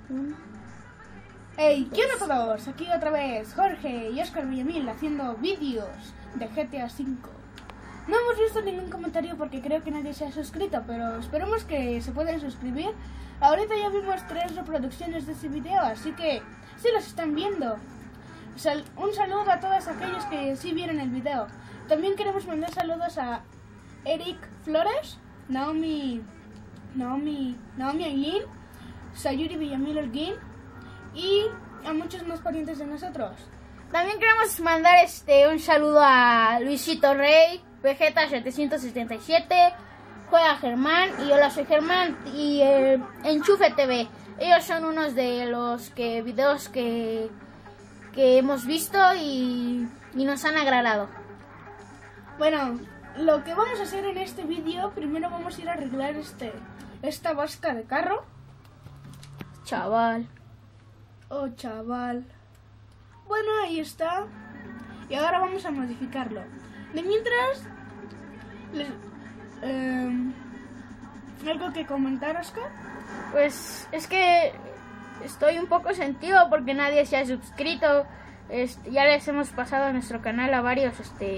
Hey, ¿qué onda a todos? Aquí otra vez Jorge y Oscar Villamil haciendo vídeos de GTA V. No hemos visto ningún comentario porque creo que nadie se ha suscrito, pero esperemos que se puedan suscribir. Ahorita ya vimos 3 reproducciones de este video, así que sí los están viendo. Un saludo a todos aquellos que sí vieron el video. También queremos mandar saludos a Eric Flores, Naomi Ailín, Sayuri Villamil Holguín y a muchos más parientes de nosotros. También queremos mandar un saludo a Luisito Rey, Vegeta 777, Juega Germán y hola, soy Germán y Enchufe TV. Ellos son unos de los videos que hemos visto y nos han agradado. Bueno, lo que vamos a hacer en este vídeo, primero vamos a ir a arreglar esta vasca de carro. Chaval. Oh, chaval. Bueno, ahí está. Y ahora vamos a modificarlo. De mientras, ¿algo que comentar, Oscar? Pues es que estoy un poco sentido porque nadie se ha suscrito. Ya les hemos pasado a nuestro canal a varios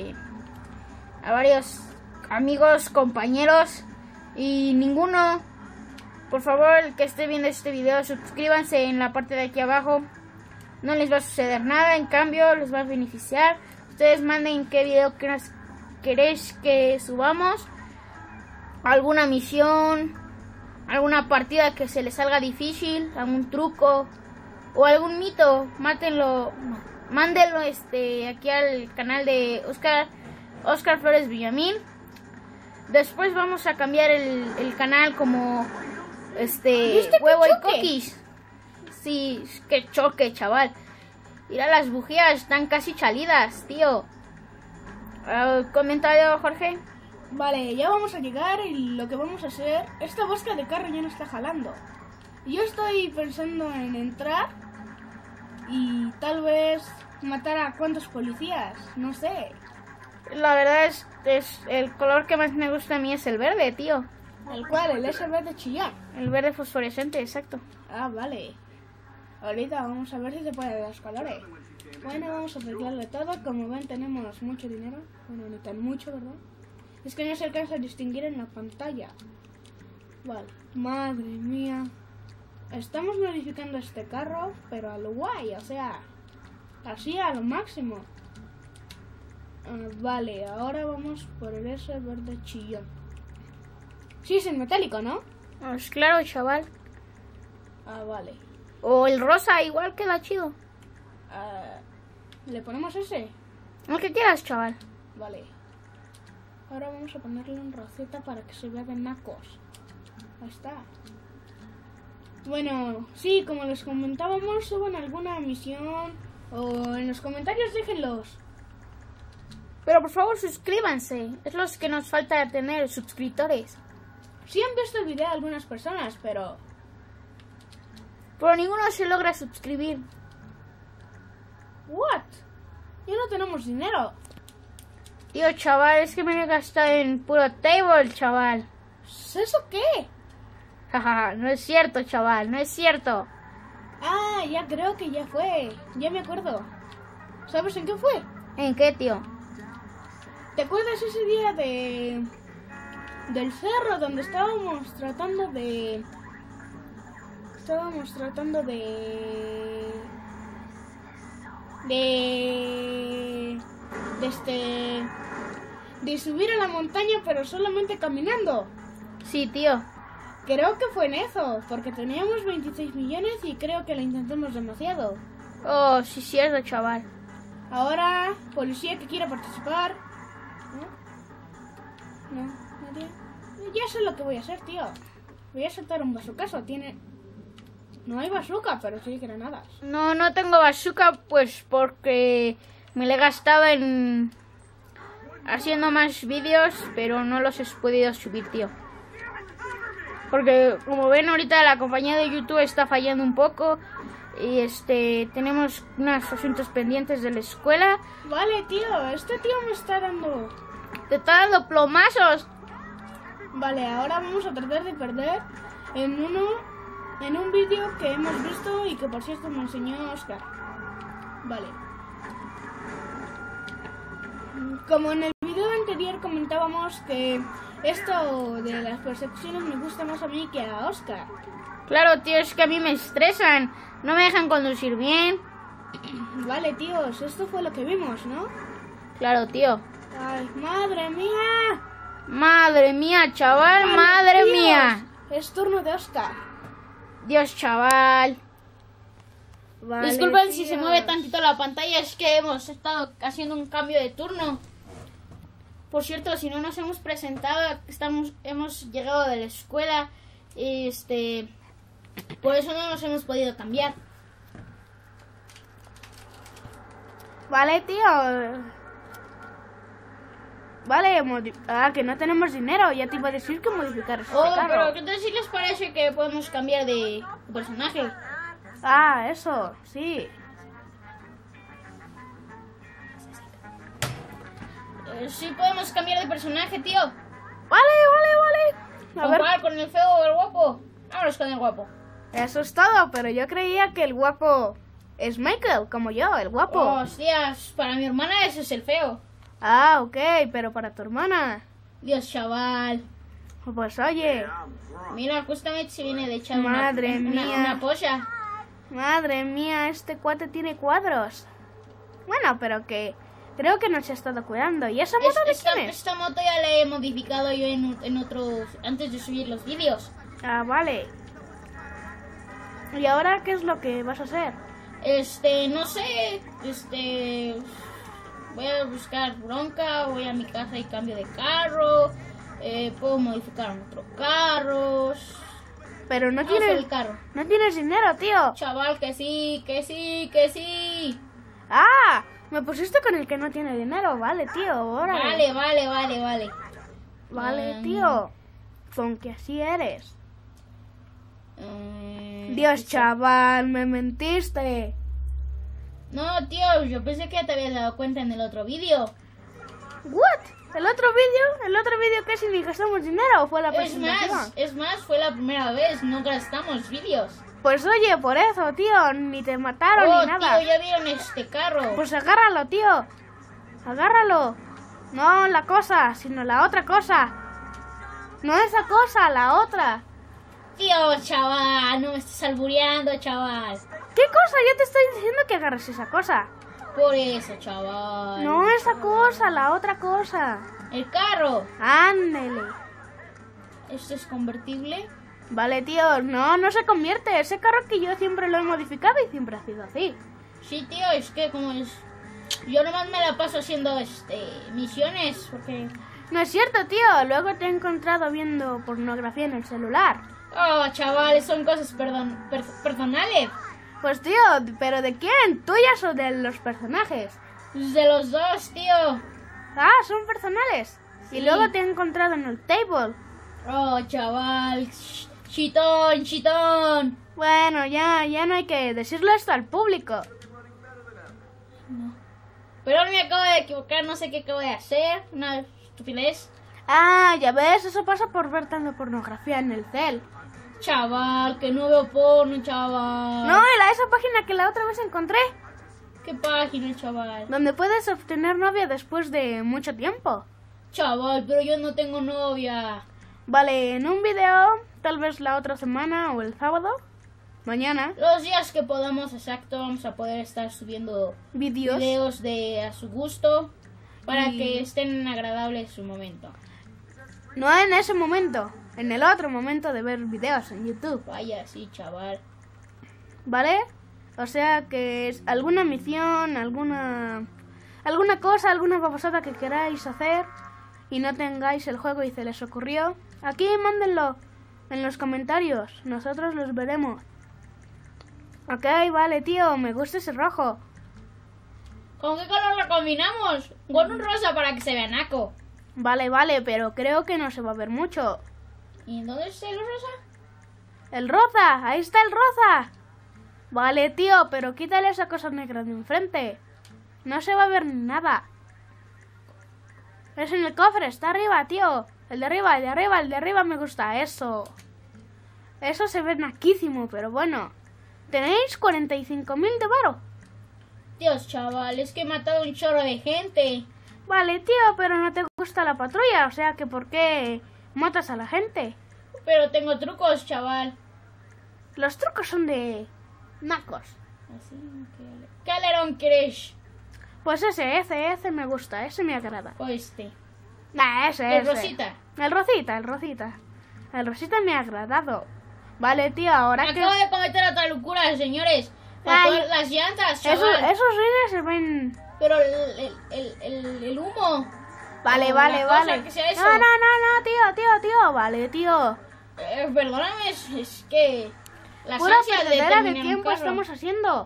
amigos, compañeros y ninguno. Por favor, el que esté viendo este video, suscríbanse en la parte de aquí abajo. No les va a suceder nada, en cambio les va a beneficiar. Ustedes manden qué video queréis que subamos, alguna misión, alguna partida que se les salga difícil, algún truco o algún mito. Mándenlo aquí al canal de Oscar Flores Villamil. Después vamos a cambiar el canal como Huevo y Cookies. Sí, que choque, chaval. Mira, las bujías están casi chalidas, tío. ¿Comentario, Jorge? Vale, ya vamos a llegar y lo que vamos a hacer... Esta bosca de carro ya no está jalando. Yo estoy pensando en entrar y tal vez matar a cuantos policías, no sé. La verdad es el color que más me gusta a mí es el verde, tío. ¿El cual? ¿El ese verde chillón? El verde fosforescente, exacto. Ah, vale. Ahorita vamos a ver si se pueden los colores. Bueno, vamos a arreglarle todo. Como ven, tenemos mucho dinero. Bueno, no tan mucho, ¿verdad? Es que no se alcanza a distinguir en la pantalla. Vale. Madre mía. Estamos modificando este carro, pero a lo guay, o sea, así a lo máximo. Vale, ahora vamos por el ese verde chillón. Sí, es el metálico, ¿no? Pues claro, chaval. Ah, vale. O el rosa, igual queda chido. ¿Le ponemos ese? Lo que quieras, chaval. Vale. Ahora vamos a ponerle un rosita para que se vea de nacos. Ahí está. Bueno, sí, como les comentábamos, suban alguna misión o en los comentarios déjenlos. Pero por favor suscríbanse, es lo que nos falta tener, suscriptores. Sí han visto el video algunas personas, pero ninguno se logra suscribir. ¿What? Ya no tenemos dinero. Tío, chaval, es que me he gastado en puro table, chaval. ¿Eso qué? Jaja, no es cierto, chaval, no es cierto. Ah, ya creo que ya fue. Ya me acuerdo. ¿Sabes en qué fue? ¿En qué, tío? ¿Te acuerdas ese día del cerro donde estábamos tratando de subir a la montaña pero solamente caminando? Sí, tío. Creo que fue en eso, porque teníamos 26 millones y creo que la intentamos demasiado. Oh, sí, cierto, chaval. Ahora, policía que quiera participar. ¿No? ¿Nadie? Ya sé lo que voy a hacer, tío. Voy a soltar un bazucazo. No hay bazooka, pero sí hay granadas. No tengo bazooka, pues porque me la he gastado en haciendo más vídeos, pero no los he podido subir, tío. Porque como ven ahorita la compañía de YouTube está fallando un poco y tenemos unos asuntos pendientes de la escuela. Vale, tío, este tío me está dando... Te está dando plomazos. Vale, ahora vamos a tratar de perder en 1, en un vídeo que hemos visto y que por cierto me enseñó Oscar. Vale. Como en el vídeo anterior comentábamos que esto de las persecuciones me gusta más a mí que a Oscar. Claro, tío, es que a mí me estresan. No me dejan conducir bien. Vale, tíos, esto fue lo que vimos, ¿no? Claro, tío. Ay, madre mía. Madre mía, chaval, Vale, madre tíos, mía. es turno de Oscar. Dios, chaval. Vale, Disculpen si se tíos. mueve tantito la pantalla, es que hemos estado haciendo un cambio de turno. Por cierto, si no nos hemos presentado, hemos llegado de la escuela, por eso no nos hemos podido cambiar. Vale, tío. Vale, que no tenemos dinero. Ya te iba a decir que modificar este Oh, carro. pero ¿qué tal si les parece que podemos cambiar de personaje? Ah, eso, sí. Sí podemos cambiar de personaje, tío. Vale. A ver, ¿Jugar con el feo o el guapo? Vámonos con el guapo. eso es todo, pero yo creía que el guapo es Michael, como yo, el guapo. Hostias, para mi hermana ese es el feo. Ah, ok, pero para tu hermana. Dios, chaval. Pues oye, Mira, justamente se viene de echar Madre mía. una polla. madre mía, este cuate tiene cuadros. Bueno, pero que creo que no se ha estado cuidando. ¿Y esa moto de quién es? Esta moto ya la he modificado yo en otros, antes de subir los vídeos. Ah, vale. ¿Y ahora qué es lo que vas a hacer? No sé, voy a buscar bronca, voy a mi casa y cambio de carro, puedo modificar otros carros. Pero no Vamos por tienes, el carro. no tienes dinero, tío. Chaval, que sí, que sí, que sí. Ah, me pusiste con el que no tiene dinero. Vale, tío, órale. Vale. Vale, tío. Con que así eres. Dios, chaval, me mentiste. No, tío, yo pensé que ya te habías dado cuenta en el otro vídeo. ¿What? ¿El otro vídeo casi ni gastamos dinero? ¿O fue la presentación? Es más, fue la primera vez, no gastamos vídeos. Pues oye, por eso, tío, ni te mataron Oh, ni nada. tío, ya vieron este carro. Pues agárralo, tío. Agárralo. No la cosa, sino la otra cosa. No esa cosa, la otra. Tío, chaval, no me estés albureando, chaval. ¿Qué cosa? Yo te estoy diciendo que agarres esa cosa. Por eso, chaval. No esa cosa, la otra cosa. El carro. Ándele. ¿Esto es convertible? Vale, tío, no se convierte. Ese carro que yo siempre lo he modificado y siempre ha sido así. Sí, tío, es que como es... Yo nomás me la paso haciendo misiones, porque... No es cierto, tío. Luego te he encontrado viendo pornografía en el celular. Oh, chavales, son cosas personales. Pues, tío, ¿pero de quién? ¿Tuyas o de los personajes? De los dos, tío. Ah, son personales. Sí. Y luego te he encontrado en el table. Oh, chaval. Chitón. Bueno, ya no hay que decirle esto al público. Pero me acabo de equivocar, no sé qué acabo de hacer. Una estupidez. Ah, ya ves, eso pasa por ver tanta pornografía en el cel. Chaval, que no veo porno, chaval. No, esa página que la otra vez encontré, ¿Qué página, chaval? donde puedes obtener novia después de mucho tiempo. Chaval, pero yo no tengo novia. Vale, en un video, tal vez la otra semana o el sábado, mañana, Los días que podamos, exacto, vamos a poder estar subiendo videos. videos a su gusto para Y- que estén agradables su momento. No en ese momento, en el otro momento de ver videos en YouTube, Vaya, sí, chaval. ¿vale? O sea que es alguna misión, alguna cosa, alguna babosada que queráis hacer y no tengáis el juego y se les ocurrió, aquí mándenlo en los comentarios, nosotros los veremos. Ok, vale, tío, me gusta ese rojo. ¿Con qué color lo combinamos? Con un rosa para que se vea naco. Vale, pero creo que no se va a ver mucho. ¿Y dónde está el rosa? El rosa, ahí está el rosa. Vale, tío, pero quítale esa cosa negra de enfrente. No se va a ver nada. Es en el cofre, está arriba, tío. El de arriba me gusta, eso. Eso se ve naquísimo, pero bueno. Tenéis 45.000 de varo. Dios, chaval, es que he matado un chorro de gente. Vale, tío, pero no te gusta la patrulla, o sea que ¿por qué matas a la gente? Pero tengo trucos, chaval. Los trucos son de nacos. Así que... ¿Qué alerón queréis? Pues ese me gusta, ese me agrada. O este. Nah, ese. El rosita. El rosita. El rosita me ha agradado. Vale, tío, ahora que... Acabo de cometer otra locura, señores. Ay. Las llantas, chaval. Esos rines se ven... Pero el humo. Vale, O vale, una cosa vale. que sea eso. No, tío. Vale, tío. Perdóname, es que... La Pura ansias perdedera de terminar un tiempo carro. estamos haciendo.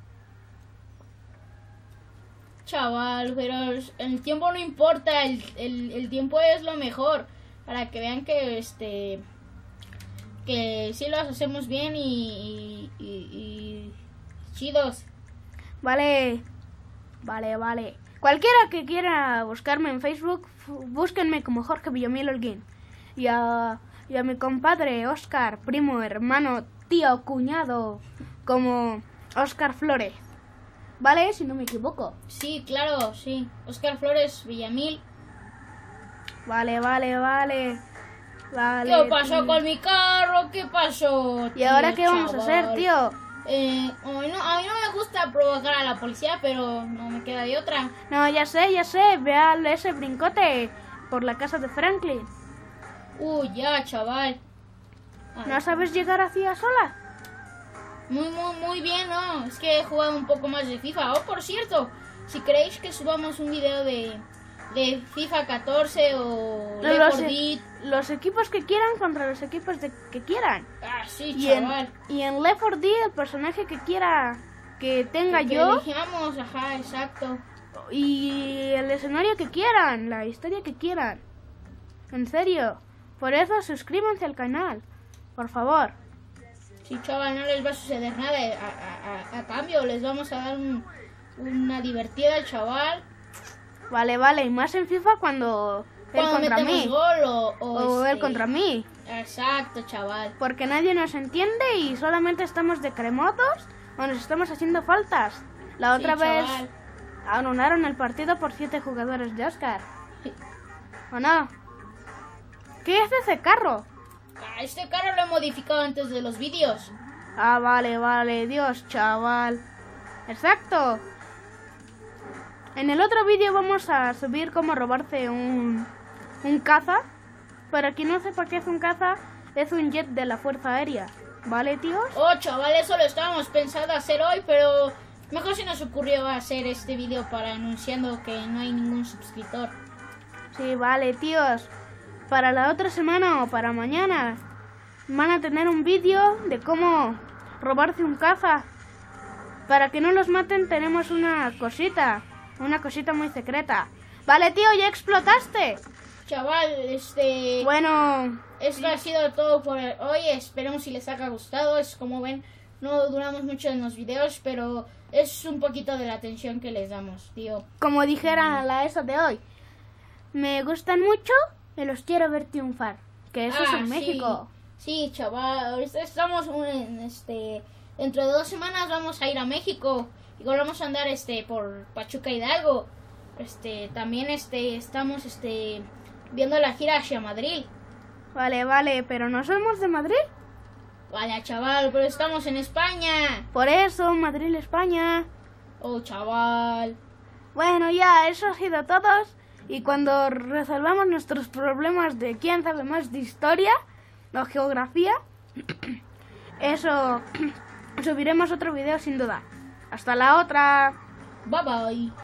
Chaval, pero el tiempo no importa, el tiempo es lo mejor. Para que vean que que sí los hacemos bien y chidos. Vale. Cualquiera que quiera buscarme en Facebook, búsquenme como Jorge Villamil Holguín. Y a mi compadre Óscar, primo, hermano, tío, cuñado, como Óscar Flores. ¿Vale? Si no me equivoco. Sí, claro, sí. Óscar Flores Villamil. Vale. ¿Qué pasó con mi carro? ¿Qué pasó? ¿Y ahora qué vamos a hacer, tío? A mí no me gusta provocar a la policía, pero no me queda de otra. No, ya sé. Ve a ese brincote por la casa de Franklin. Ya, chaval. ¿No sabes llegar hacia sola? Muy bien, ¿no? Es que he jugado un poco más de FIFA. Oh, por cierto, si queréis que subamos un video de FIFA 14 o Left 4 Dead. Los equipos que quieran contra los equipos que quieran. Ah, sí, Y chaval. en Left 4 Dead, el personaje que quiera que tenga Que yo. elijamos, ajá, exacto. Y el escenario que quieran, la historia que quieran. En serio. Por eso suscríbanse al canal. Por favor. Sí, chaval, no les va a suceder nada. A cambio, les vamos a dar una divertida al chaval. Vale. Y más en FIFA cuando él contra metemos mí. gol O él contra mí. Exacto, chaval. Porque nadie nos entiende y solamente estamos de cremotos o nos estamos haciendo faltas. La otra Sí, vez chaval. anularon el partido por 7 jugadores de Oscar. ¿O no? ¿Qué es ese carro? Este carro lo he modificado antes de los vídeos. Ah, vale. Dios, chaval. Exacto. En el otro vídeo vamos a subir cómo robarse un caza. Para quien no sepa qué es un caza, es un jet de la Fuerza Aérea. ¿Vale, tíos? Oh, chaval, eso lo estábamos pensando hacer hoy, pero mejor se nos ocurrió hacer este vídeo para anunciando que no hay ningún suscriptor. Sí, vale, tíos. Para la otra semana o para mañana van a tener un vídeo de cómo robarse un caza. Para que no los maten tenemos una cosita muy secreta. Vale, tío, ya explotaste. Chaval, Bueno, esto ha sido todo por hoy. Esperemos si les haya gustado. Es como ven, no duramos mucho en los videos, pero es un poquito de la atención que les damos, tío. como dijera la ESO de hoy, me gustan mucho y los quiero ver triunfar. Que eso es en sí. México. Sí, chaval, ahorita estamos dentro de 2 semanas vamos a ir a México. Igual vamos a andar por Pachuca Hidalgo. También estamos viendo la gira hacia Madrid. Vale, pero no somos de Madrid. Vaya, chaval, pero estamos en España. Por eso, Madrid, España. Oh, chaval. Bueno, ya, eso ha sido todo. Y cuando resolvamos nuestros problemas de quién sabe más de historia o geografía, eso subiremos otro video sin duda. Hasta la otra. Bye bye.